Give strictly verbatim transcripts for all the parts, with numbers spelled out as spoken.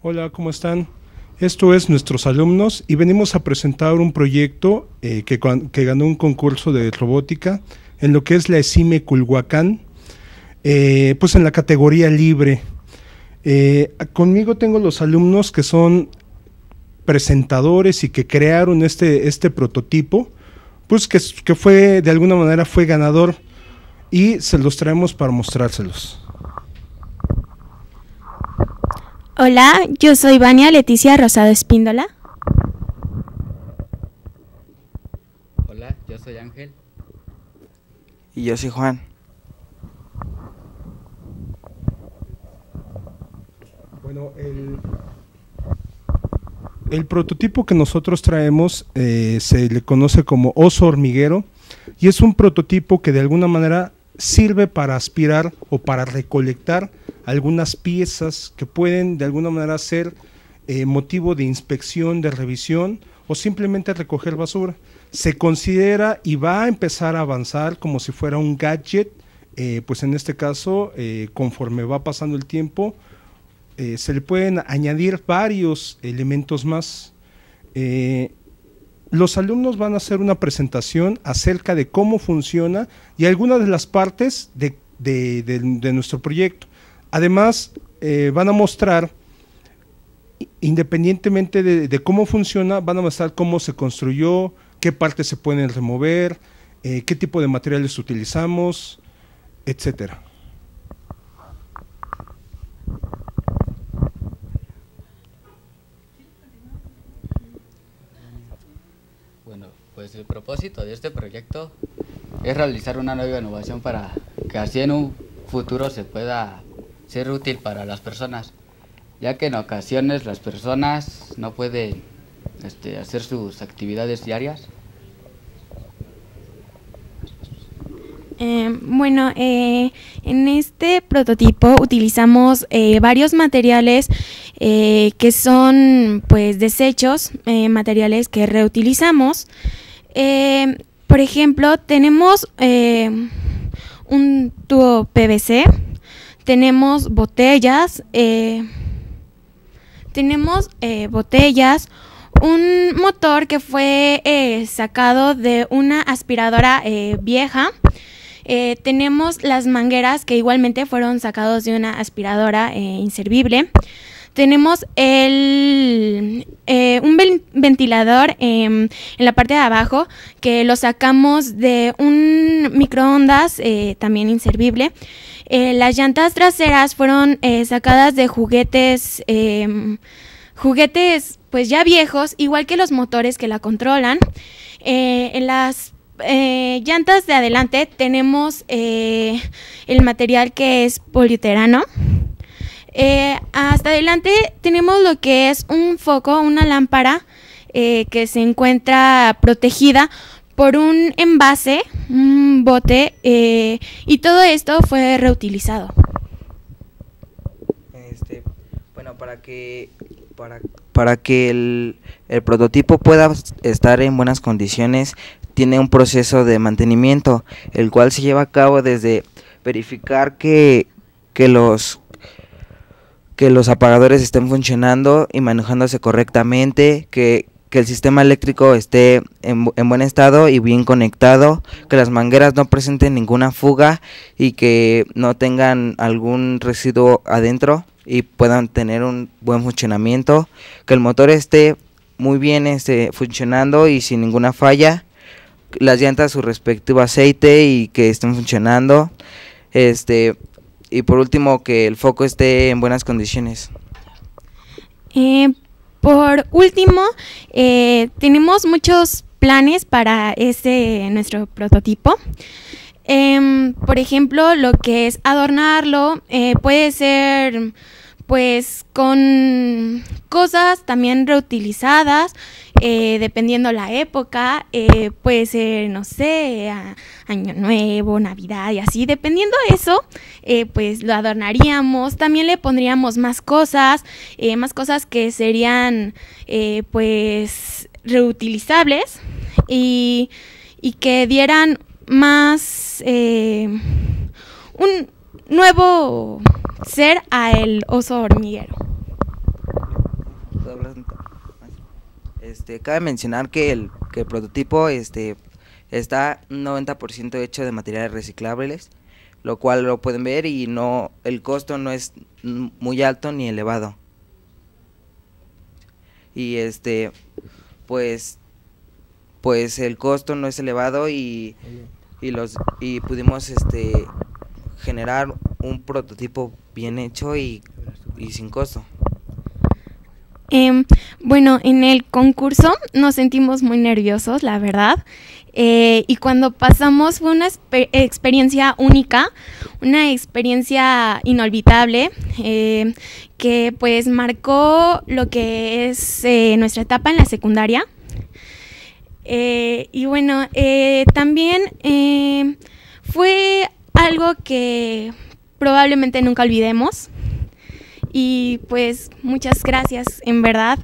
Hola, ¿cómo están? Esto es Nuestros Alumnos y venimos a presentar un proyecto eh, que, que ganó un concurso de robótica en lo que es la ESIME Culhuacán, eh, pues en la categoría libre. Eh, conmigo tengo los alumnos que son presentadores y que crearon este, este prototipo, pues que, que fue, de alguna manera fue ganador, y se los traemos para mostrárselos. Hola, yo soy Vania Leticia Rosado Espíndola. Hola, yo soy Ángel. Y yo soy Juan. Bueno, el, el prototipo que nosotros traemos eh, se le conoce como oso hormiguero y es un prototipo que de alguna manera sirve para aspirar o para recolectar algunas piezas que pueden de alguna manera ser eh, motivo de inspección, de revisión o simplemente recoger basura. Se considera y va a empezar a avanzar como si fuera un gadget, eh, pues en este caso, eh, conforme va pasando el tiempo, eh, se le pueden añadir varios elementos más. Eh, Los alumnos van a hacer una presentación acerca de cómo funciona y algunas de las partes de, de, de, de nuestro proyecto. Además, eh, van a mostrar, independientemente de, de cómo funciona, van a mostrar cómo se construyó, qué partes se pueden remover, eh, qué tipo de materiales utilizamos, etcétera. Bueno, pues el propósito de este proyecto es realizar una nueva innovación para que así en un futuro se pueda ser útil para las personas, ya que en ocasiones las personas no pueden este, hacer sus actividades diarias. Eh, bueno, eh, en este prototipo utilizamos eh, varios materiales eh, que son pues desechos, eh, materiales que reutilizamos. Eh, por ejemplo, tenemos eh, un tubo P V C, tenemos botellas, eh, tenemos eh, botellas, un motor que fue eh, sacado de una aspiradora eh, vieja. Eh, tenemos las mangueras que igualmente fueron sacados de una aspiradora eh, inservible. Tenemos el, eh, un ventilador eh, en la parte de abajo que lo sacamos de un microondas eh, también inservible. Eh, las llantas traseras fueron eh, sacadas de juguetes, eh, juguetes pues ya viejos, igual que los motores que la controlan. Eh, en las Eh, llantas de adelante tenemos eh, el material que es poliuretano. Eh, hasta adelante tenemos lo que es un foco, una lámpara eh, que se encuentra protegida por un envase, un bote, eh, y todo esto fue reutilizado. Este, bueno, para que para, para que el, el prototipo pueda estar en buenas condiciones, tiene un proceso de mantenimiento, el cual se lleva a cabo desde verificar que, que los que los apagadores estén funcionando y manejándose correctamente, que, que el sistema eléctrico esté en, en buen estado y bien conectado, que las mangueras no presenten ninguna fuga y que no tengan algún residuo adentro y puedan tener un buen funcionamiento, que el motor esté muy bien este, funcionando y sin ninguna falla, las llantas su respectivo aceite y que estén funcionando, este y por último que el foco esté en buenas condiciones. Eh, por último, eh, tenemos muchos planes para este nuestro prototipo. Eh, por ejemplo, lo que es adornarlo eh, puede ser pues con cosas también reutilizadas, eh, dependiendo la época, eh, puede ser, no sé, a, Año Nuevo, Navidad y así, dependiendo de eso, eh, pues lo adornaríamos, también le pondríamos más cosas, eh, más cosas que serían eh, pues reutilizables y, y que dieran más eh, un nuevo ser a el oso hormiguero. Este, cabe mencionar que el, que el prototipo este, está un noventa por ciento hecho de materiales reciclables, lo cual lo pueden ver y no el costo no es muy alto ni elevado. Y este pues pues el costo no es elevado y, y los y pudimos este generar un prototipo bien hecho y, y sin costo. Eh, bueno, en el concurso nos sentimos muy nerviosos, la verdad, eh, y cuando pasamos fue una exper- experiencia única, una experiencia inolvidable, eh, que pues marcó lo que es eh, nuestra etapa en la secundaria. Eh, y bueno, eh, también eh, fue algo que probablemente nunca olvidemos. Y pues muchas gracias, en verdad.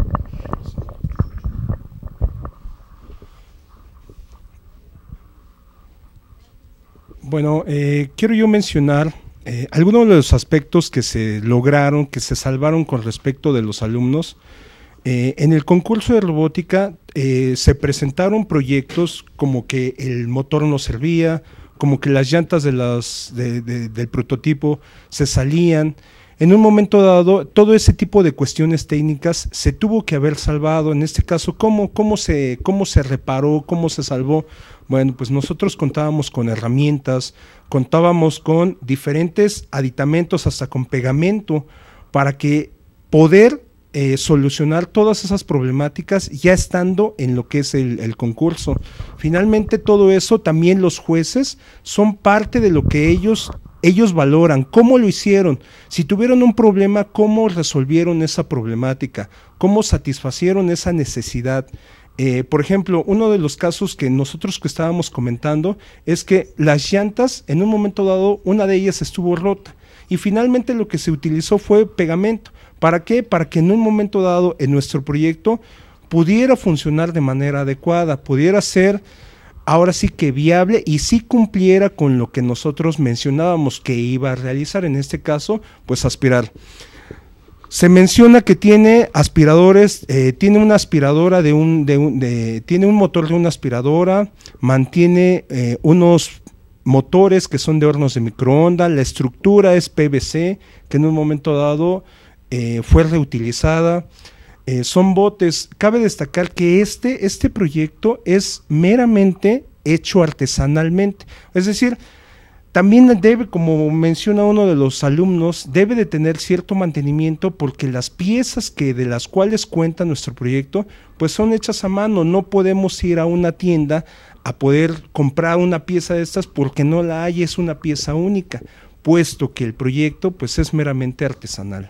Bueno, eh, quiero yo mencionar eh, algunos de los aspectos que se lograron, que se salvaron con respecto de los alumnos. Eh, en el concurso de robótica eh, se presentaron proyectos como que el motor no servía, como que las llantas de las, de, de, del prototipo se salían. En un momento dado, todo ese tipo de cuestiones técnicas se tuvo que haber salvado. En este caso, ¿cómo, cómo, se, cómo se reparó, cómo se salvó? Bueno, pues nosotros contábamos con herramientas, contábamos con diferentes aditamentos, hasta con pegamento, para que poder eh, solucionar todas esas problemáticas ya estando en lo que es el, el concurso. Finalmente, todo eso también los jueces son parte de lo que ellos... Ellos valoran cómo lo hicieron, si tuvieron un problema, cómo resolvieron esa problemática, cómo satisfacieron esa necesidad. Eh, por ejemplo, uno de los casos que nosotros que estábamos comentando es que las llantas, en un momento dado, una de ellas estuvo rota y finalmente lo que se utilizó fue pegamento. ¿Para qué? Para que en un momento dado en nuestro proyecto pudiera funcionar de manera adecuada, pudiera ser ahora sí que viable y sí cumpliera con lo que nosotros mencionábamos que iba a realizar, en este caso, pues aspirar. Se menciona que tiene aspiradores, eh, tiene una aspiradora de un, de un de, tiene un motor de una aspiradora, mantiene eh, unos motores que son de hornos de microondas, la estructura es P V C, que en un momento dado eh, fue reutilizada. Eh, son botes. Cabe destacar que este, este proyecto es meramente hecho artesanalmente, es decir, también debe, como menciona uno de los alumnos, debe de tener cierto mantenimiento porque las piezas que de las cuales cuenta nuestro proyecto, pues son hechas a mano. No podemos ir a una tienda a poder comprar una pieza de estas porque no la hay, es una pieza única, puesto que el proyecto pues es meramente artesanal.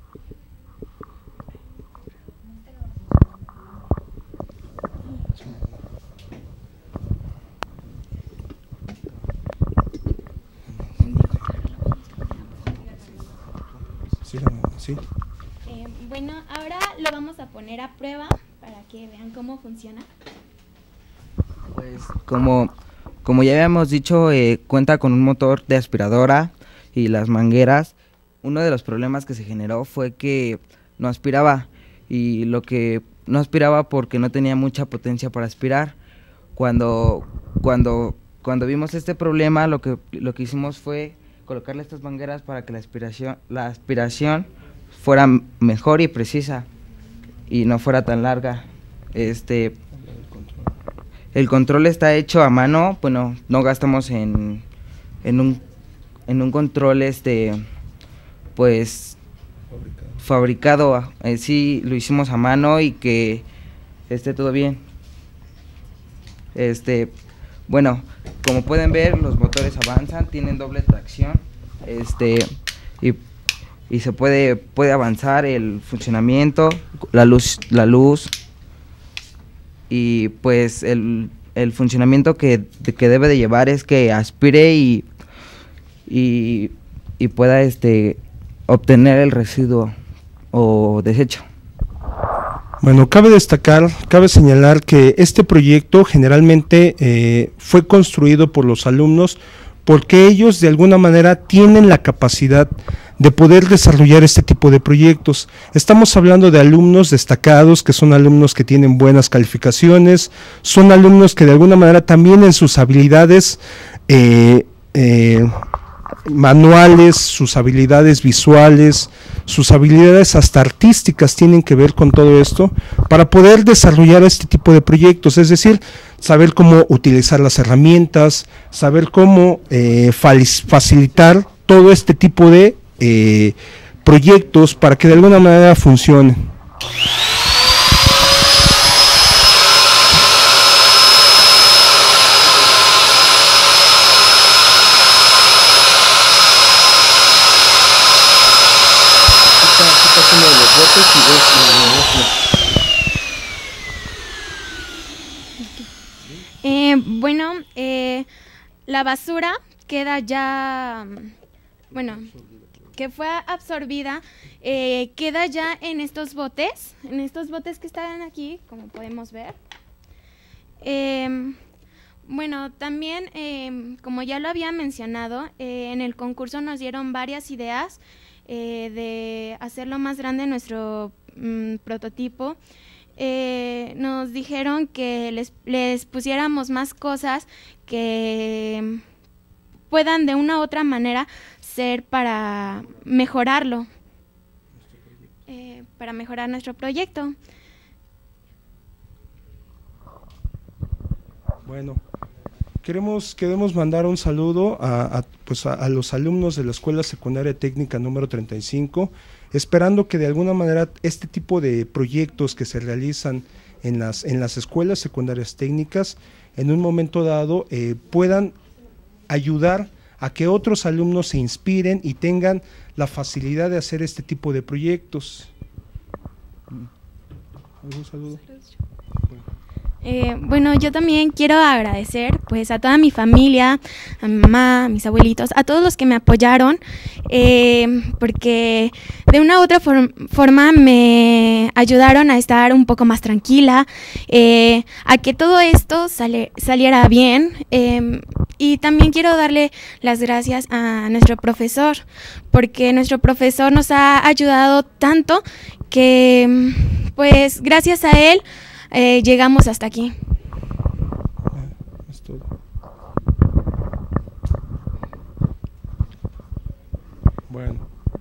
Sí. Eh, bueno, ahora lo vamos a poner a prueba para que vean cómo funciona. Pues como, como ya habíamos dicho, eh, cuenta con un motor de aspiradora y las mangueras. Uno de los problemas que se generó fue que no aspiraba, y lo que no aspiraba porque no tenía mucha potencia para aspirar. Cuando, cuando, cuando vimos este problema, lo que, lo que hicimos fue colocarle estas mangueras para que la aspiración, la aspiración fuera mejor y precisa y no fuera tan larga. Este, el control está hecho a mano. Bueno, no gastamos en, en un en un control este pues fabricado, fabricado eh, sí lo hicimos a mano y que esté todo bien. Este, bueno, como pueden ver, los motores avanzan, tienen doble tracción, este y y se puede puede avanzar el funcionamiento, la luz la luz y pues el, el funcionamiento que, que debe de llevar es que aspire y y, y pueda este obtener el residuo o desecho. Bueno, cabe destacar, cabe señalar que este proyecto generalmente eh, fue construido por los alumnos porque ellos de alguna manera tienen la capacidad de poder desarrollar este tipo de proyectos. Estamos hablando de alumnos destacados, que son alumnos que tienen buenas calificaciones, son alumnos que de alguna manera también en sus habilidades eh, eh, manuales, sus habilidades visuales, sus habilidades hasta artísticas tienen que ver con todo esto para poder desarrollar este tipo de proyectos, es decir, saber cómo utilizar las herramientas, saber cómo eh, facilitar todo este tipo de eh, proyectos para que de alguna manera funcionen. Eh, bueno, eh, la basura queda ya, bueno, que fue absorbida, eh, queda ya en estos botes, en estos botes que están aquí, como podemos ver. Eh, bueno, también, eh, como ya lo había mencionado, eh, en el concurso nos dieron varias ideas eh, de hacerlo más grande nuestro mm, prototipo. Eh, nos dijeron que les, les pusiéramos más cosas que puedan de una u otra manera ser para mejorarlo, eh, para mejorar nuestro proyecto. Bueno, queremos, queremos mandar un saludo a, a, pues a, a los alumnos de la Escuela Secundaria Técnica número treinta y cinco, esperando que de alguna manera este tipo de proyectos que se realizan en las, en las escuelas secundarias técnicas, en un momento dado eh, puedan ayudar a que otros alumnos se inspiren y tengan la facilidad de hacer este tipo de proyectos. ¿Algún saludo? Eh, bueno, yo también quiero agradecer pues a toda mi familia, a mi mamá, a mis abuelitos, a todos los que me apoyaron, eh, porque de una u otra for forma me ayudaron a estar un poco más tranquila, eh, a que todo esto sale saliera bien, eh, y también quiero darle las gracias a nuestro profesor, porque nuestro profesor nos ha ayudado tanto que pues gracias a él Eh, llegamos hasta aquí. Es todo. Bueno.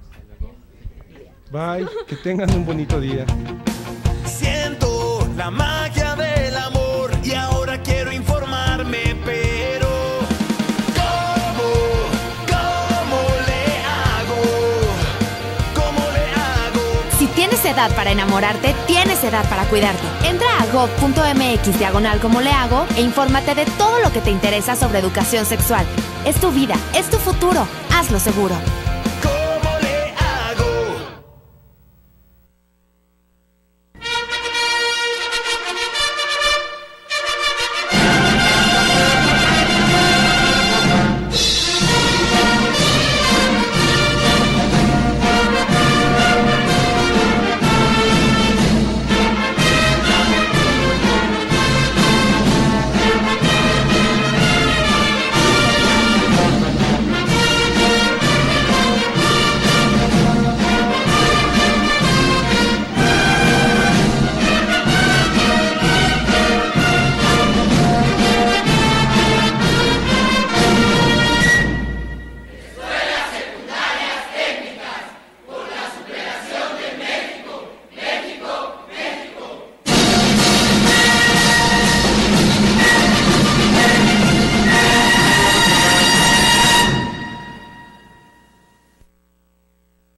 Bye, que tengan un bonito día. Siento la magia del amor y ahora quiero informarme, pero ¿cómo, cómo le hago? ¿Cómo le hago? Si tienes edad para enamorarte, tienes edad para cuidarte. Entra a gov.mx diagonal como le hago e infórmate de todo lo que te interesa sobre educación sexual. Es tu vida, es tu futuro. Hazlo seguro.